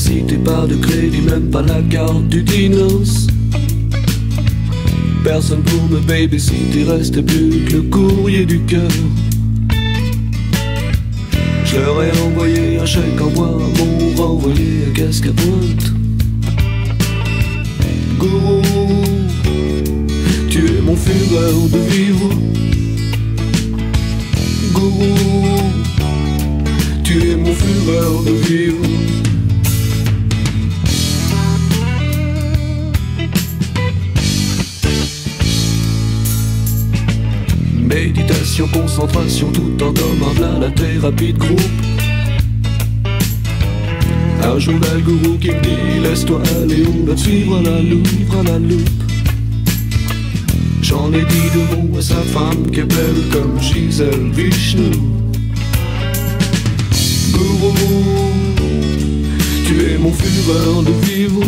si t'es pas de crédit, même pas la carte du dinos. Personne pour me babysitter, reste plus que le courrier du cœur. Je leur ai envoyé un chèque en bois, m'ont renvoyé un casque à pointe. Gourou, tu es mon fureur de vivre. Gourou, tu es mon fureur de vivre. Méditation, concentration, tout en commun, plein la thérapie de groupe. Un journal gourou qui me dit laisse-toi aller, on va te suivre à la loupe. J'en ai dit deux mots à sa femme qui est belle comme Gisèle Vishnu. Gourou, tu es mon fureur de vivre.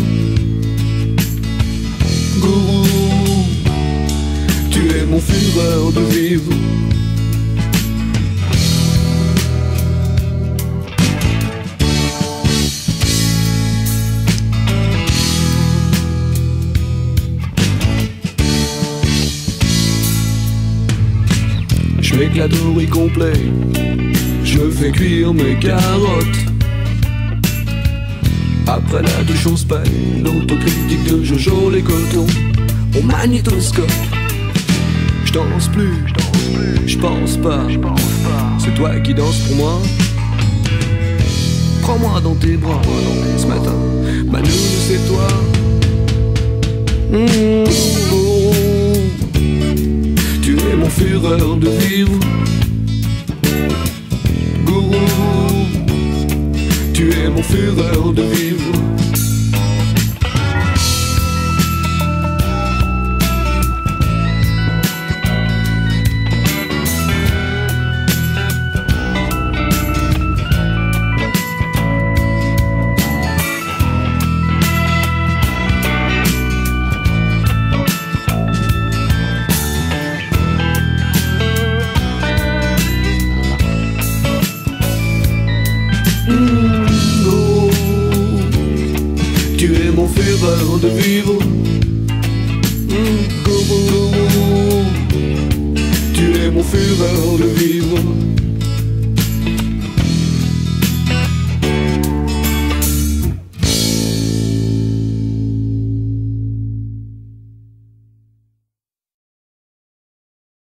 Gourou, tu es mon fureur de vivre. Je m'éclate au riz complet, je me fais cuire mes carottes. Après la douche on se paye l'autocritique de Jojo les cotons au magnétoscope. Je danse plus, je pense pas. C'est toi qui danses pour moi. Prends-moi dans tes bras ce matin, ma nounou c'est toi. Tu es mon fureur de vivre. Gourou, tu es mon fureur de vivre. Tu es mon fureur de vivre. Tu es mon fureur de vivre.